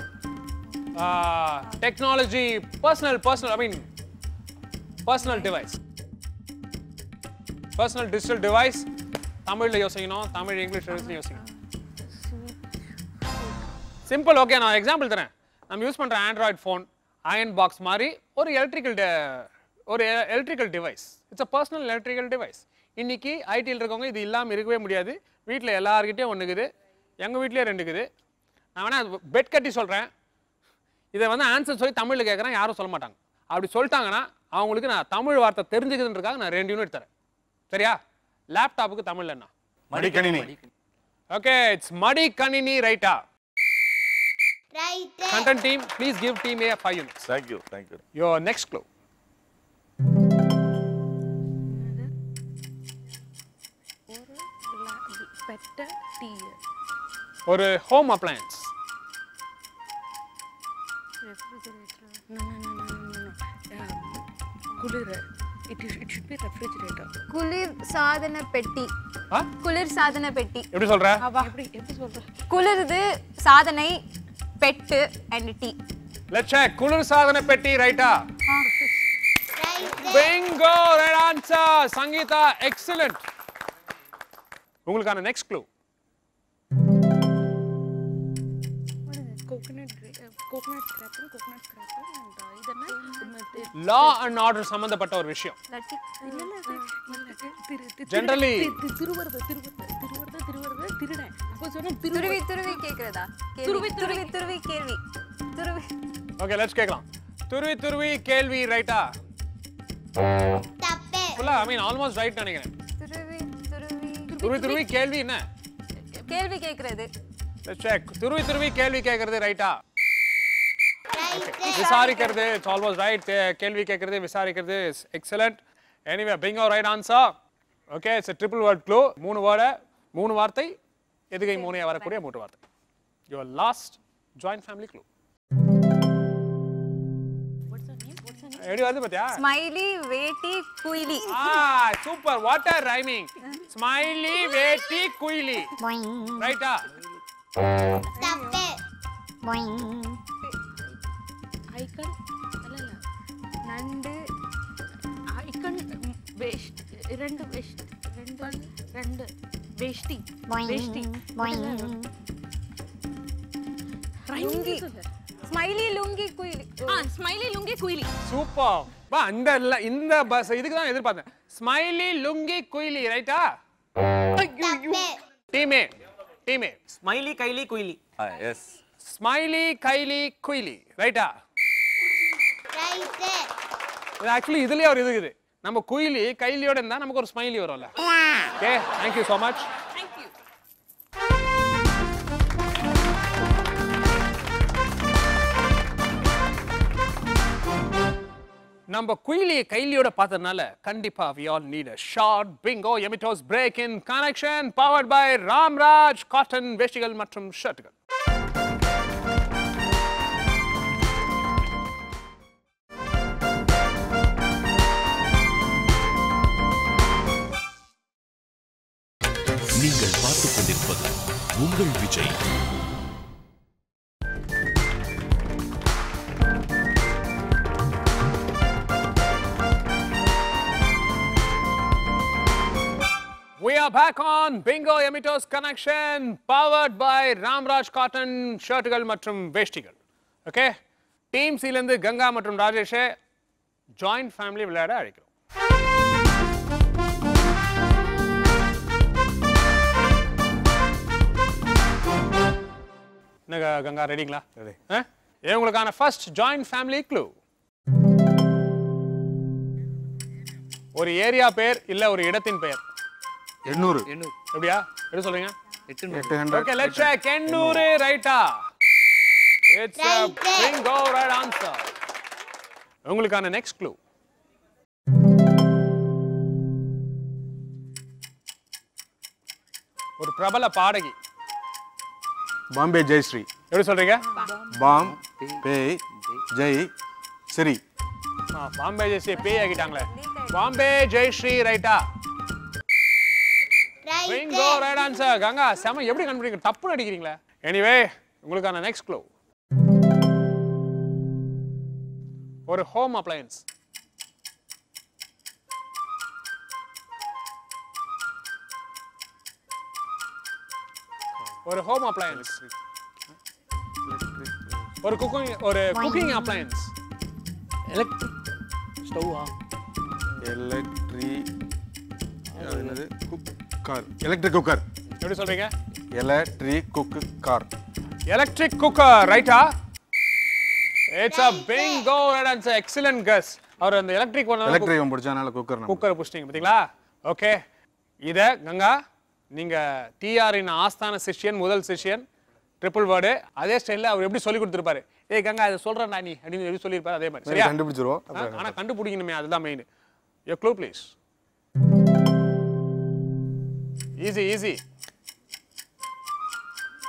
technology personal I mean personal device. Personal digital device. தமிழ்ல யோசிக்கணும், தமிழ் இங்கிலீஷ் எழுத்து யோசிக்கணும். சிம்பிள். ஓகே, நான் எக்ஸாம்பிள் தரேன். நம்ம யூஸ் பண்ற ஆண்ட்ராய்ட் ஃபோன், அயன் பாக்ஸ் மாதிரி ஒரு electrical device. It's a personal electrical device. இன்னைக்கு ஐடியில் இருக்கவங்க இது இல்லாமல் இருக்கவே முடியாது. வீட்டில் எல்லார்கிட்டையும் ஒன்று இருக்குது. எங்கள் வீட்லேயே 2 இருக்குது. நான் வேணா பெட் கட்டி சொல்கிறேன். இதை வந்து ஆன்சர் சொல்லி தமிழில் கேட்குறேன், யாரும் சொல்ல மாட்டாங்க. அப்படி சொல்லிட்டாங்கன்னா அவங்களுக்கு நான் தமிழ் வார்த்தை தெரிஞ்சுக்கிறதுன்றக்காக நான் 2 யூனிட் தரேன். சரியா? லேப்டாப்புக்கு தமிழ்ல என்ன? மடிக்கணினி. ஓகே, இட்ஸ் மடிக்கணினி ரைட்டா? Right. Content team, please give team A 5 units. Thank you. Thank you. Your next clue. ஒரு home appliance. குளிர It should be refrigerator. குளிர் சாதன பெட்டி. ஆ? குளிர் சாதன பெட்டி. எப்படி சொல்ற? எப்படி சொல்ற? குளிர்து சாதனை bed and tea. Let's check. குளிர் சாதன பெட்டி ரைட்டா? Right. Bingo, right answer. Sangeeta, excellent. உங்களுக்கான next clue. Coconut scraper and இதெல்லாம் Law and order சம்பந்தப்பட்ட ஒரு விஷயம். லட்டி. Generally திருடுறேன். அப்போ சொன்னா துருவி துருவி கேக்குறதா? துருவி துருவி துருவி கேள்வி. துருவி. Okay, let's கேக்கலாம். துருவி கேள்வி ரைட்டா? தப்பு. ஃபுல்லா I mean almost right நினைக்கிறேன். துருவி கேள்வி என்ன? கேள்வி கேக்குறது. Let's check. துருவி கேள்வி கேக்குறது ரைட்டா? Right. விசாரிக்கிறது it's almost right. கேள்வி கேக்குறது விசாரிக்கிறது is excellent. Anyway, bingo, right answer. Okay, it's a triple word clue. மூணு வார்த்தை எதுகை மூணையா வரக்கூடிய மூன்று வார்த்தை. Your last joint family clue. எப்படி வருது பாத்தியா? ஸ்மைலி வேட்டி Kuyili. Super. What a rhyming. Smiley வேட்டி குயிலி. ரைட்டா? தப்பு. ஐக்கன் இல்ல நண்டு ஐக்கன் வேஸ்ட் ரெண்டு வேஷ்டி lungi. Smiley lungi Kuyili. Smiley lungi Kuyili. Super. பா இந்த பஸ் இதுக்கு தான் எதிர்பார்த்தேன். ஸ்மைலி லுங்கி குயிலி ரைட்டா? தப்பு. டீமே ஸ்மைலி கைலி குயிலி. Yes. ஸ்மைலி கைலி குயிலி ரைட்டா? Right. ஆக்சுவலி இதுலயே ஒரு இது இருக்குது. நம்ம குயிலி கைலியோட இருந்தா நமக்கு ஒரு ஸ்மைலி வரும்ல. Okay, thank you so much. Thank you. நம்ம குயிலி கைலியோட பார்த்ததுனால கண்டிப்பா we all need a short bingo Yamitos break in connection powered by Ramraj cotton வேஷ்டிகள் மற்றும் ஷர்ட்டுகள். நீங்கள் பார்த்துக் கொண்டிருப்பது உங்கள் Vijay. We are back on Bingo Yamitos Connection powered by Ramraj cotton ஷர்ட்டுகள் மற்றும் வேஷ்டிகள். ஓகே, டீம் சி ல இருந்து கங்கா மற்றும் ராஜேஷை ஜாயிண்ட் ஃபேமிலி விளையாட அழைக்கிறோம். என்னங்க கங்கா ரெடிங்களா? Ready. உங்களுக்கான ஃபர்ஸ்ட் ஜாயிண்ட் ஃபேமிலி க்ளூ. ஒரு ஏரியா பேர் இல்ல ஒரு இடத்தின் பெயர். 800. எப்படியா? எப்படி சொல்றீங்க? 800. Okay, let's check. எண்ணூறு ரைட்டா? It's a bingo right answer. உங்களுக்கான நெக்ஸ்ட் க்ளூ. ஒரு பிரபல பாடகி. பாம்பே ஜெயஸ்ரீ. எப்படி சொல்றீங்க? Bombay Jayashri. பாம்பே ஜெயஸ்ரீ பேய் ஆகிட்டாங்களே. பாம்பே ஜெயஸ்ரீ ரைட்டா? Right. Bingo right answer. Ganga செம எப்படி கண்டுபிடிங்க? தப்பு அடிக்கிறீங்களே. எனிவே உங்களுக்கான நெக்ஸ்ட் க்ளூ. ஒரு ஹோம் அப்ளையன்ஸ். ஒரு ஹோம் அப்ளையன்ஸ். ஒரு குக்கிங் அப்ளையன்ஸ். எலக்ட்ரிக் ஸ்டவ்வா? Electric cooker. எப்படி சொல்றீங்க? Electric cooker. எலக்ட்ரிக் குக்கர் ரைட்டா? It's a bingo right answer. Excellent guess. அவர் அந்த எலக்ட்ரிக் எலக்ட்ரிக் பிடிச்சனால குக்கர் புடிச்சிட்டீங்க பாத்தீங்களா? ஓகே, இத கங்கா நீங்க டிஆர் இன் ஆஸ்தான சிஷ்யன் முதல் சிஷ்யன் ட்ரிபிள் வேர்டு அதே ஸ்டைல்ல அவர் எப்படி சொல்லி கொடுத்திருப்பாரு. ஏய் கங்கா இத சொல்றேன்டா நீ அப்படின்னு எப்படி சொல்லிருப்பாரு அதே மாதிரி. சரியா? கண்டுபிடிச்சிரோம். ஆனா கண்டுபிடிக்கணுமே, அதுதான் main. Your clue please. Easy.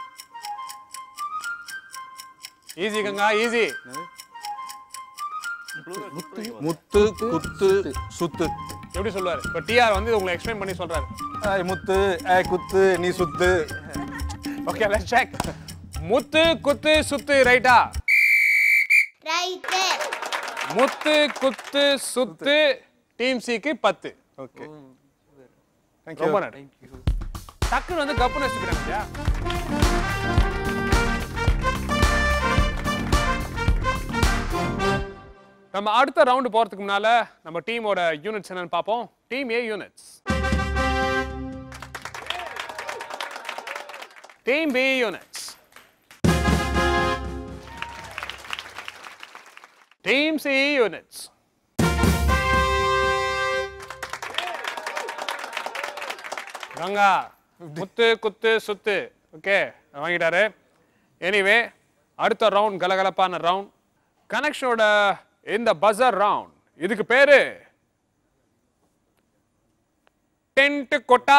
Easy Ganga, easy. முத்து குத்து சுத்து. எப்படி சொல்லுவாரு? இப்போ டிஆர் வந்து உங்களை எக்ஸ்பிளைன் பண்ணி சொல்றாரு. ஏய் முத்து, ஏய் குத்து, நீ சுத்து. Okay, let's check. முத்து குத்து சுத்து ரைட்டா? ரைட். முத்து குத்து சுத்து டீம் சிக்கு 10. ஓகே. Thank ரொம்ப you. நன்றி. டக்குன்னு வந்து கப்புன்னு வச்சுக்கிறாங்க. நம்ம அடுத்த ரவுண்ட் போறதுக்கு முன்னால நம்ம டீமோட யூனிட்ஸ் என்னன்னு பார்ப்போம். Team A units, team B units, team C units. Ganga முத்து குத்து சுத்து ஓகே வாங்கிட்டாரு. எனிவே அடுத்த ரவுண்ட் கலகலப்பான ரவுண்ட், கனெக்ஷனோட இந்த பஸர் ரவுண்ட். இதுக்கு பேரு டென்ட் கொட்டா.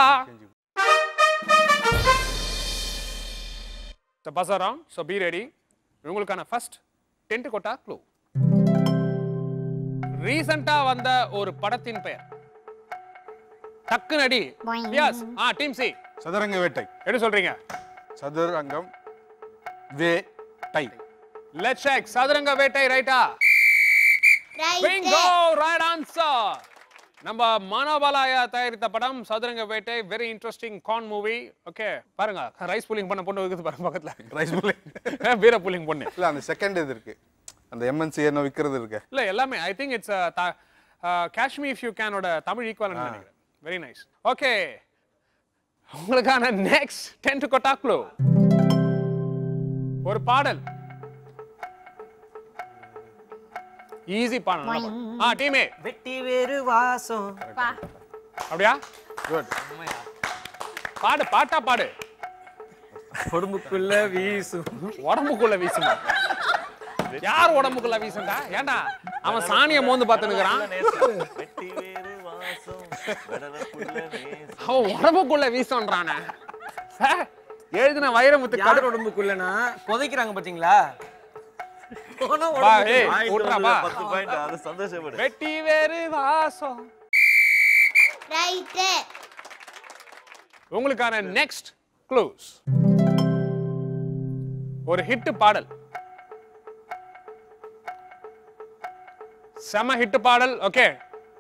The buzzer round, so be ready. உங்களுக்கான ஃபர்ஸ்ட் டென்ட் கொட்டா க்ளூ. ரீசெண்டா வந்த ஒரு படத்தின் பெயர். டக்கு நடி. Yes. Team C. Sathuranga Vettai. எப்படி சொல்றீங்க? சதுரங்கம் வேட்டை. Let's check. சதுரங்க வேட்டை ரைட்டா? Bingo, right answer. நம்ம மனோபாலாயா தயாரித்த படம் Sathuranga Vettai. Very interesting con movie. Okay பாருங்க, ரைஸ் புல்லிங் பண்ண பொண்ணு இருக்குது பாருங்க பக்கத்துல. ரைஸ் புல்லிங், வீர புல்லிங் பொண்ணு. இல்ல அந்த செகண்ட் இது இருக்கு, அந்த MNC என்ன விக்கிறது இருக்கு. இல்ல எல்லாமே I think it's catch me if you கேனோட தமிழ் ஈக்குவலன்ட் நினைக்கிறேன். Very nice. ஓகே, உங்களுக்கான நெக்ஸ்ட் டென்ட் கொட்டா க்ளூ. ஒரு பாடல். ஈஸி பாடல். டீமே வெட்டி வேறு வாசம். அப்படியா? குட். பாடு, பாட்டா பாடு. உடம்புக்குள்ள வீசும். உடம்புக்குள்ள வீசுமா? யார் உடம்புக்குள்ள வீசுண்டா? ஏண்டா அவன் சாணியை மோந்து பார்த்துனுக்குறான். வெட்டி வேறு வாசம் கடலுக்குள்ள நேசம். அவன் உடம்புக்குள்ள வீசுன்றானே. எழுதின வைரமுத்து யார் உடம்புக்குள்ளனா புதைக்கிறாங்க பாத்தீங்களா? பா, ஏய், விட்றா பா. 10 பாயிண்ட். அது சந்தோஷப்படு. வெட்டி வேறு வாசம். ரைட். உங்களுக்கான நெக்ஸ்ட் க்ளூஸ். ஒரு ஹிட் பாடல், செம ஹிட் பாடல். ஓகே,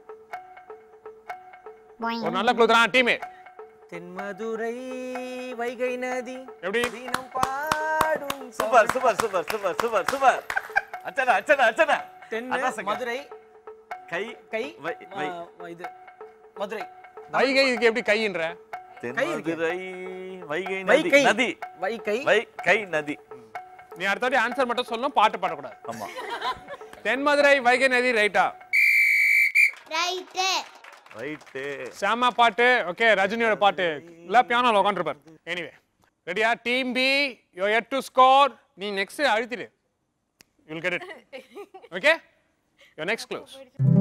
ஒரு நல்ல க்ளூ தான் டீமே. தென்மதுரை வைகை நதி எப்படி? தினம் பாடும். Super super super super super super. அச்சனா அச்சனா அச்சனா. தென்னை மதுரை கை கை வை இது மதுரை வைகை இதுக்கு எப்படி கைன்ற? தென்மதுரை வைகை நதி வைகை நதி வைகை வைகை நதி. நீ அடுத்தது ஆன்சர் மட்டும் சொல்லணும், பாட்டு பாடக்கூடாது. ஆமா. தென்மதுரை வைகை நதி ரைட்டா? ரைட். ரைட். சாமா பாட்டு. ஓகே, ரஜினியோட பாட்டு. இல்ல பியானோல உட்கார்ந்திருப்பார். எனிவே ரெடியா? Team B you are yet to score. நீ நெக்ஸ்ட் அழுத்திடு. you will get it. Okay, your next clues.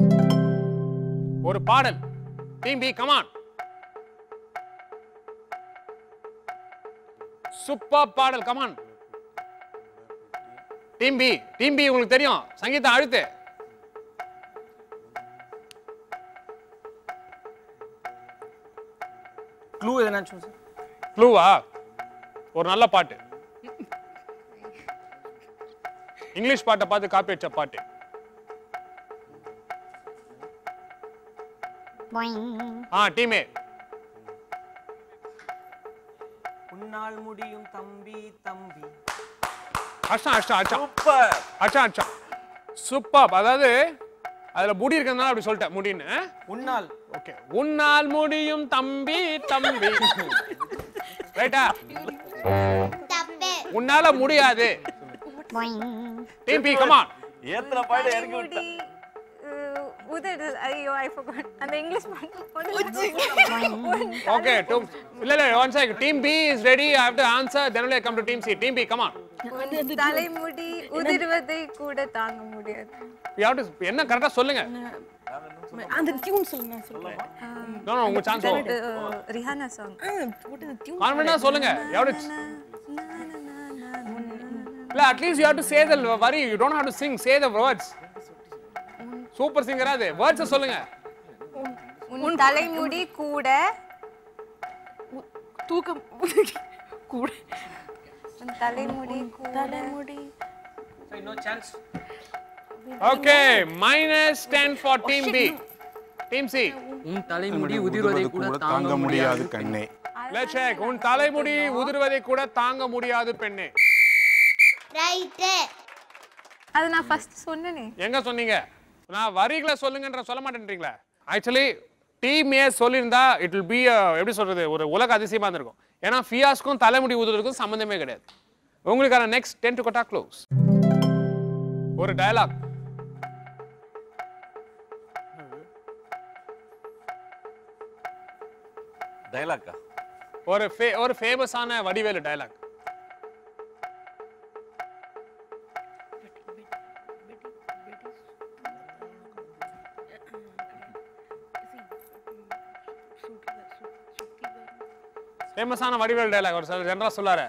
ஒரு பாடல். Team B come on. Super பாடல், come on. டீம் பி உங்களுக்கு தெரியும். சங்கீதா அழுத்து. க்ளூ எதனா சொல்லுங்க. க்ளூவா? ஒரு நல்ல பாட்டு, இங்கிலீஷ் பாட்டை பார்த்து காப்பி அடிச்ச பாட்டு. டீமே. உன்னால் முடியும் தம்பி தம்பி. சூப்பர். சூப்பர். அதாவது அதுல முடி இருக்கிறதுனால அப்படி சொல்லிட்டேன் முடின்னு. உன்னால். ஓகே, உன்னால் முடியும் தம்பி தம்பி. ரைட்டா? தப்பு. உன்னால முடியாது. Team B come on. ஏத்ரா பாயிண்ட் இறங்கி விட்ட. ஐயோ ஐ forgot அந்த இங்கிலீஷ் பாட்டு. ஓகே, இல்ல one second. Team B is ready. I have to answer. Then only I come to Team C. Team B, come on. தலைமுடி உதிர்வதை கூட தாங்க முடியாது. You have to என்ன கரெக்ட்டா சொல்லுங்க. அந்த டியூன் சொல்லுங்க சொல்லுங்க. No, உங்க சான்ஸ். Rihanna song. கான்ஃபிடன்ட்டா சொல்லுங்க. You have to at least you have to say the worry. You don't have to sing. Say the words. Super சிங்கரா அது வேர்ட்ஸ் சொல்லுங்க உன் தலைமுடி கூட தூக்கம் கூட உன் தலைமுடி தலைமுடி no chance. Okay -10 for team B. Team C. உன் தலைமுடி உதிர்வதை கூட தாங்க முடியாது கண்ணே. Let's check. உன் தலைமுடி உதிர்வதை கூட தாங்க முடியாது பெண்ணே. ரைட். அது நான் ஃபர்ஸ்ட் சொன்னேனே. எங்க சொன்னீங்க? நான் வரிகளை சொல்லுங்கன்ற சொல்ல மாட்டேன்றீங்களா? ஆக்சுவலி டீம் ஏ சொல்லியிருந்தா இட் வில் பி எப்படி சொல்றது ஒரு உலக அதிசயமா இருந்திருக்கும். ஏன்னா ஃபியாஸ்க்கும் தலைமுடி உதிர்வதற்கும் சம்பந்தமே கிடையாது. உங்களுக்கான நெக்ஸ்ட் 10 to கொட்டா க்ளோஸ். ஒரு டயலாக். டயலாக்கா? ஒரு ஃபேமஸான வடிவேலு டயலாக். ஃபேமஸான வடிவேல் டயலாக் ஒரு ஜெனரலா சொல்லாரு.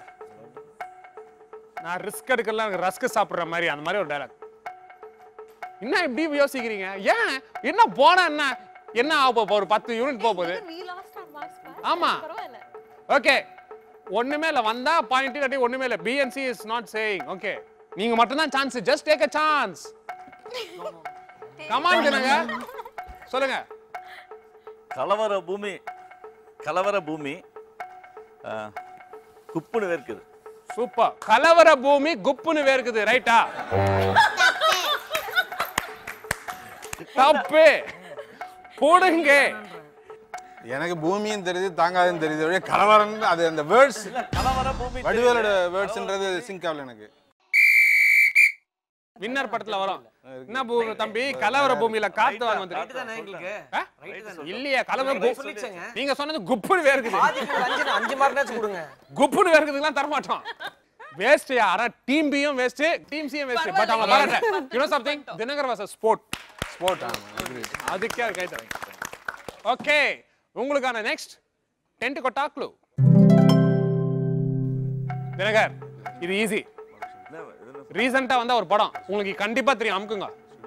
நான் ரிஸ்க் எடுக்கல எனக்கு ரஸ்க் சாப்பிடுற மாதிரி அந்த மாதிரி ஒரு டயலாக். என்ன இப்படி யோசிக்கிறீங்க? ஏன் என்ன போனா என்ன ஆக போகுது? ஒரு 10 யூனிட் போக போகுது. ஆமா ஓகே ஒண்ணுமே இல்ல வந்தா பாயிண்ட் இல்லாட்டி ஒண்ணுமே இல்ல. BNC is not saying okay நீங்க மட்டும் தான் chance. just take a chance. Come on ஜனங்க சொல்லுங்க. கலவர பூமி குப்புன்னு வேர்க்குது. சூப்பர். கலவர பூமி குப்புன்னு வேர்க்குது. ரைட்டா? தப்பு. போடுங்க. எனக்கு பூமியும் தெரியுது தாங்காதுன்னு தெரியுது. கலவரம் அது அந்த வேர்ட்ஸ் கலவர பூமி வடிவேலோட வேர்ட்ஸ்ன்றது சிங்க் ஆகல எனக்கு. வின்னர் படத்துல வரும். என்ன தம்பி கலவர பூமியில காத்து வாங்க வந்து இல்லையா? கலவர நீங்க சொன்னது குப்புன்னு வேர்க்குது. 5 மார்க்னாச்சு கொடுங்க. குப்புன்னு வேர்க்குதுலாம் தர மாட்டோம். வேஸ்ட் யாரா டீம் பியும் வேஸ்ட் டீம் சியும் வேஸ்ட். பட் அவங்க பாருங்க you know something Dinakar was a sport அதுக்கே கை தரேன். ஓகே உங்களுக்கான next 10 to Kotta clue. Dinakar இது ஈஸி. ரீசெண்டா வந்த ஒரு படம் உங்களுக்கு கண்டிப்பா தெரியும். அமுக்குங்க.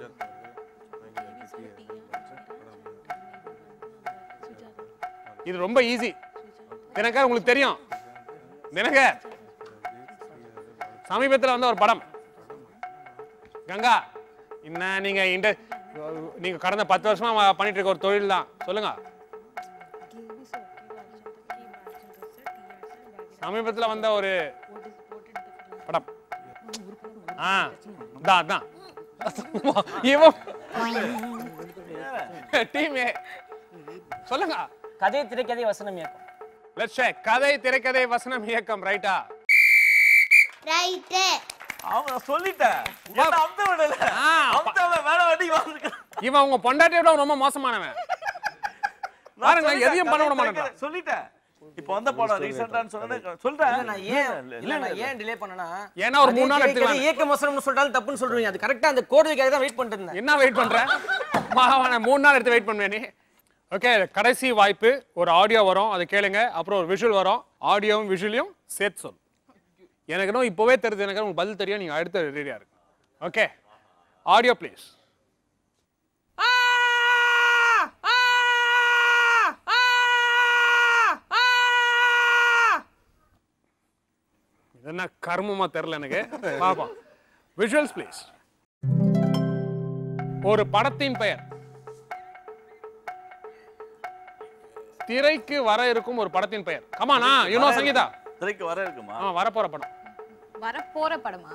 இது ரொம்ப ஈஸி. தினகர் உங்களுக்கு தெரியும். தினகர் சமீபத்தில் வந்த ஒரு படம் கங்கா. என்ன நீங்க கடந்த 10 வருஷமா பண்ணிட்டு இருக்க ஒரு தொழில் தான். சொல்லுங்க. சமீபத்தில் வந்த ஒரு படம். அதான் டீமே சொல்லுங்க. கதை திரைக்கதை வசனம் இயக்கம். Let's check. கதை திரைக்கதை வசனம் இயக்கம். ரைட்டா? ரைட். அவன் சொல்லிட்டேன். என்ன அம்த விடல. அம்தவ வேற வண்டி வாங்குங்க. இவன் உங்க பொண்டாட்டியோட ரொம்ப மோசமானவன். பாருங்க எதையும் பண்ண விட மாட்டேன். சொல்லிட்டேன். இப்போ வந்த படம் ரீசன்ட்டான்னு சொல்றேன். நான் ஏன் டிலே பண்ணனா? ஏன்னா ஒரு 3 நாள் எடுத்துக்கலாம். இயக்கம் வசனம்னு சொல்றாலும் தப்புன்னு சொல்றீங்க. அது கரெக்ட்டா அந்த கோடுக்காக தான் வெயிட் பண்ணிட்டு இருந்தேன். என்ன வெயிட் பண்ற? மாவான 3 நாள் எடுத்து வெயிட் பண்ணுவேன் நீ. ஓகே கடைசி வாய்ப்பு. ஒரு ஆடியோ வரும் அது கேளுங்க. அப்புறம் ஒரு விஷுவல் வரும். ஆடியோவும் விஷுவலையும் சேர்த்து சொல்லு. எனக்கு இன்னும் இப்போவே தெரியுது. எனக்கு உங்களுக்கு பதில் தெரியும். நீங்கள் அடுத்த ரெடியாக இருக்கு. Okay audio please. என்ன கர்மமா தெரியல எனக்கு. பாப்போம். Visuals please. ஒரு படத்தின் பெயர். திரைக்கு வர இருக்கும் ஒரு படத்தின் பெயர். கமானா யூ நோ சங்கீதா. திரைக்கு வர இருக்குமா? வர போற படம். வர போற படமா?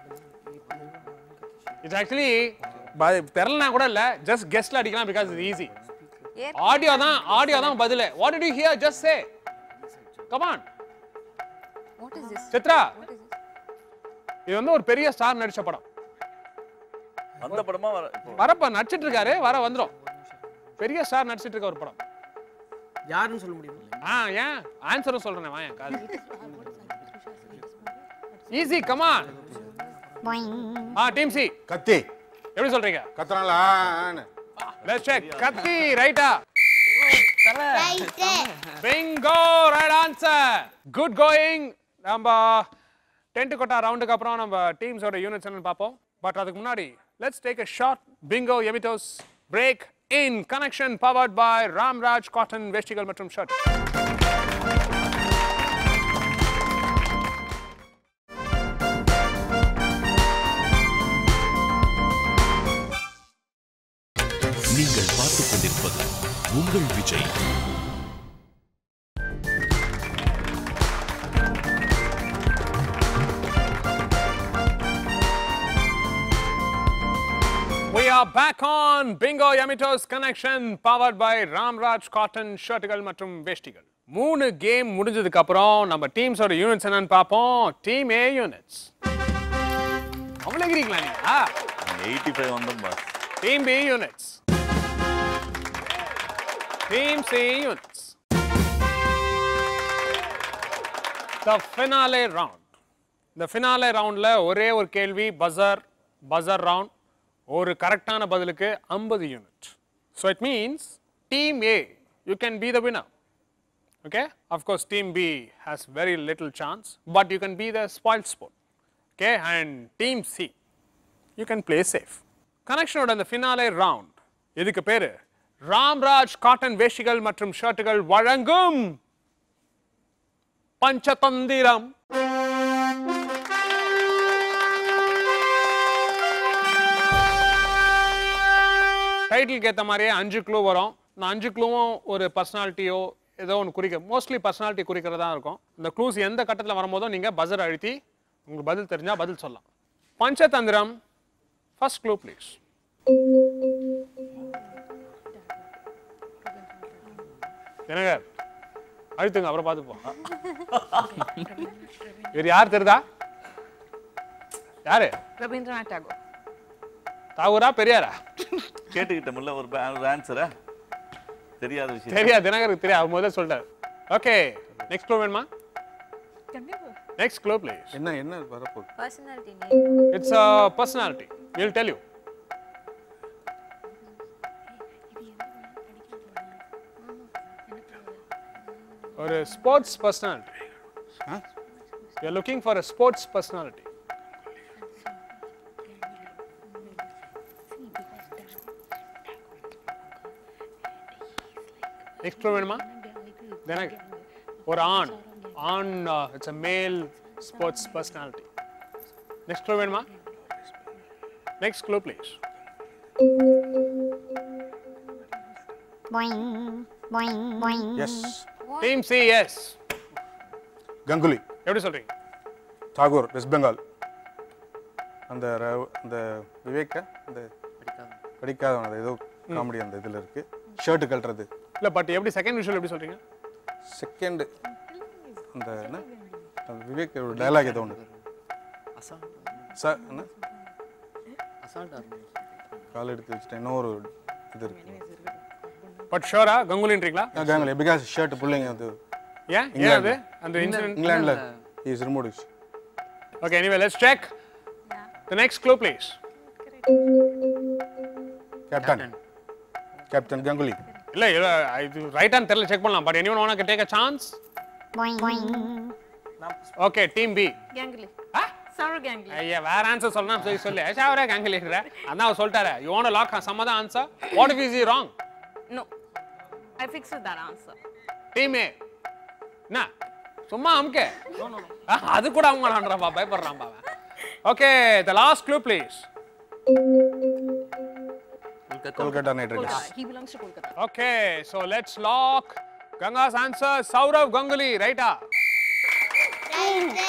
இட்ஸ் ஆக்சுவலி தெரியலனா கூட இல்ல. ஜஸ்ட் கெஸ்ட்ல அடிக்கலாம் பிகாஸ் இட்ஸ் ஈஸி. ஆடியோ தான் பதில். What did you hear? Just say. Come on. What is this? Chitra இது வந்து ஒரு பெரிய ஸ்டார் நடிச்ச படம். அந்த படமா வரப்ப நடிச்சிட்டு இருக்காரு. வந்துரும். பெரிய ஸ்டார் நடிச்சிட்டு இருக்க ஒரு படம். யாருன்னு சொல்ல முடியுமா? ஏன் ஆன்சரும் சொல்றேன். வாங்க காது easy. Come on. Team C. Kaththi. எப்படி சொல்றீங்க? கத்துறான்ல. Let's check. கத்தி. ரைட்டா? Right. Bingo. Right answer. Good going. நம்ம 10 to கொட்டா ரவுண்டுக்கு அப்புறம் நம்ம டீம்ஸோட யூனிட்ஸ் என்னன்னு பார்ப்போம். பட் அதுக்கு முன்னாடி let's take a short bingo Yamitos break in connection powered by Ramraj Cotton Vestigal மற்றும் Shirt. நீங்கள் பார்த்துக் கொண்டிருப்பது உங்கள் Vijay. We are back on Bingo Yamitos Connection powered by Ramraj Cotton Shirtகள் மற்றும் Vestigal. 3 கேம் முடிஞ்சதுக்கு அப்புறம் நம்ம டீம்ஸோட யூனிட்ஸ் என்னன்னு பார்ப்போம். Team A units. அவங்களேங்கிறீங்களா நீங்க? 85 வந்தோம் boss. Team B units. Team C units. The finale round. The finale roundல ஒரே ஒரு கேள்வி buzzer round. ஒரு கரெக்டான பதிலுக்கு 50 unit. So it means team A you can be the winner. Okay? Of course team B has very little chance but you can be the spoiled sport. Okay? And team C you can play safe. கனெக்ஷனோட அந்த ஃபினாலே ரவுண்ட் இதுக்கு பேரு ராம்ராஜ் காட்டன் வேஷ்டிகள் மற்றும் ஷர்ட்டுகள் வழங்கும் பஞ்சதந்திரம். டைட்டிலுக்கு ஏற்ற மாதிரியே 5 க்ளூ வரும். இந்த 5 க்ளூவும் ஒரு பர்சனாலிட்டியோ ஏதோ ஒன்று குறிக்க மோஸ்ட்லி பர்சனாலிட்டி குறிக்கிறதா இருக்கும். இந்த க்ளூஸ் எந்த கட்டத்தில் வரும்போதோ நீங்கள் பஸர் அழுத்தி உங்களுக்கு பதில் தெரிஞ்சால் பதில் சொல்லலாம். Panchathanthiram. First clue, please. Dinakar அழுத்துங்க அப்புறம் பார்த்துப்போம். இவர் யார் தெரியுதா? யாரு? ரவீந்திரநாத் டாகோர். தாகூரா பெரியாரா? கேட்டுக்கிட்ட முல்ல ஒரு ஆன்சரா தெரியாத விஷயம். தெரியாது, தினகருக்கு தெரியாது, அவர் முதல்ல சொல்றாரு. ஓகே, நெக்ஸ்ட் க்ளூ வேணுமா? Next clue please. என்ன வரப்போகுது? Personality name. It's a personality. We'll tell you. Or a sports personality. Huh? We are looking for a sports personality. Next clue வேணுமா? Then or on. It's a male sports personality. Next clue வேணுமா? Next clue please. Boing, boing, boing. Yes. Team C, yes. Ganguly. எப்படி சொல்றீங்க? தாகூர், வெஸ்ட் பெங்கால். அந்த விவேக்க அந்த படிக்காதவன் அது ஏதோ காமெடி அந்த இதுல இருக்கு. ஷர்ட் கழட்டுறது. இல்ல பட் எப்படி செகண்ட் விஷுவல் எப்படி சொல்றீங்க? செகண்ட் அந்த என்ன அந்த விவேக் ஒரு டயலாக் ஏதோ ஒன்று. சார் என்ன கால் எடுத்து வச்சுட்டேன். இன்னொரு இது இருக்கு. பட் ஷோரா கங்குலின்றீங்களா? கங்குலி பிகாஸ் ஷர்ட் புல்லிங் அது ஏன் அது அந்த இன்சிடென்ட் இங்கிலாந்துல he is removed. Okay, anyway, let's check. The next clue please. Captain Ganguly. இல்ல இது ரைட் ஆன் தெரியல செக் பண்ணலாம். But anyone wanna take a chance? Boing, boing. Okay, team B. Ganguly. Sourav Ganguly. ஐயா வேற ஆன்சர் சொல்லணும் சொல்லு. சௌரவ் கேங்லிங்கற. அண்ணா அவர் சொல்லிட்டாரு. You want to lock some other answer? What if is he wrong? No. I fixed that answer. Team A. Na. சும்மா அம்கே. No. அது கூட அவங்கறான்டா பயப்படுறான் பாவ. Okay, the last clue please. Kolkata Knight Riders. He belongs to Kolkata. Okay, so let's lock Ganga's answer. Saurav Ganguly, right? Right.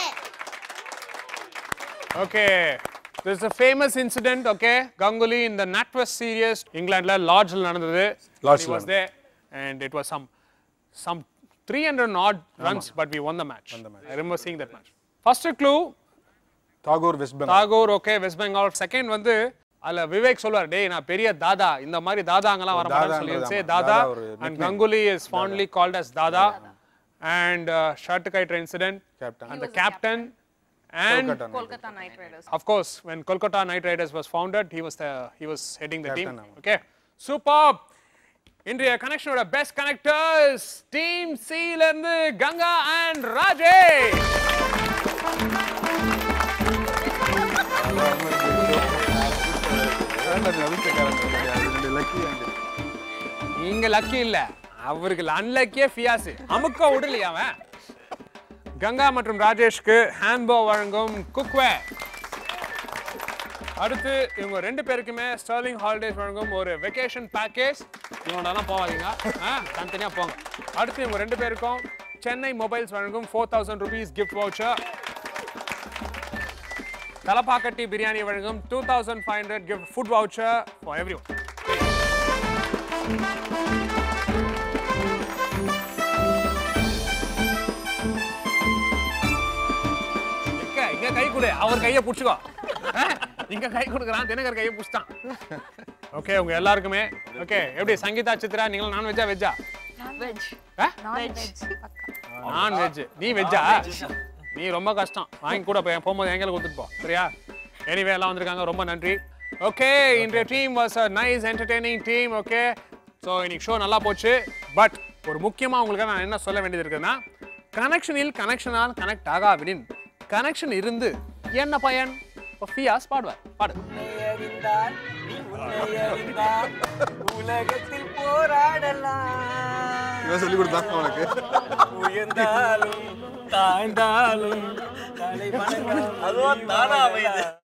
Okay, this is a famous incident. Okay, Ganguly in the NatWest series, England la Lord's நடந்தது. He was there, and it was some 300 odd runs, but we won the match. I remember seeing that match. First clue. Tagore West Bengal. Tagore okay West Bengal. Second வந்து அதுல விவேக் சொல்வார் டேய் நான் பெரிய தாதா இந்த மாதிரி தாதாங்கலாம் வர மாட்டான்னு சொல்லி தாதா and Ganguly is fondly called as Dada and Shartakaitra incident and the captain and Kolkata Knight Riders. of course when Kolkata Knight Riders was founded he was heading the team. Okay, superb. இன்றைய கனெக்ஷனோட பெஸ்ட் கனெக்டர்ஸ் டீம் சி ல இருந்து கங்கா and ராஜேஷ். நீங்க லக்கி இல்ல, அவருக்கு அன்லக்கியே ஃபியாஸ் அமுக்க விடலையா அவன். கங்கா மற்றும் ராஜேஷ்க்கு ஹேண்ட்போ வழங்கும் குக்வேர். அடுத்து இவங்க 2 பேருக்குமே ஸ்டர்லிங் ஹாலிடேஸ் வழங்கும் ஒரு வெக்கேஷன் பேக்கேஜ். இவங்களாம் போவாதீங்க, தனித்தனியா போங்க. அடுத்து இவங்க 2 பேருக்கும் சென்னை மொபைல்ஸ் வழங்கும் 4000 rupees gift voucher. Thalappakatti biryani வழங்கும் 2500 gift food voucher for everyone. இங்க கை கொடு, அவர் கையை புடிச்சுக்கோ. இங்க கை கொடுக்குறான், தினகர் கையை புடிச்சிட்டான். ஓகே, உங்க எல்லாருக்குமே ஓகே. எப்படி சங்கீதா, சித்ரா, நீங்க நான்வெஜ்ஜா வெஜ்ஜா? வெஜ். நான்வெஜ். நீ வெஜ்ஜா? நீ ரொம்ப கஷ்டம். வாங்கி கூட போகும்போது எங்களை கொடுத்துட்டு போ, சரியா? எனிவே எல்லாம் வந்திருக்காங்க, ரொம்ப நன்றி. ஓகே, இன்றைய team was a nice entertaining team. Okay, so இன்னைக்கு ஷோ நல்லா போச்சு. பட் ஒரு முக்கியமாக உங்களுக்கு நான் என்ன சொல்ல வேண்டியது இருக்குதுன்னா, கனெக்ஷனில் கனெக்ஷனால் கனெக்ட் ஆகாவிடின் கனெக்ஷன் இருந்து என்ன பயன்? ஃபியாஸ் பாடுவார், பாடு. உலகத்தில் போராடலாம், சொல்லி கொடுத்தாங்க உனக்கு. உயர்ந்தாலும் தாழ்ந்தாலும் அதுவும் தானா அமையுது.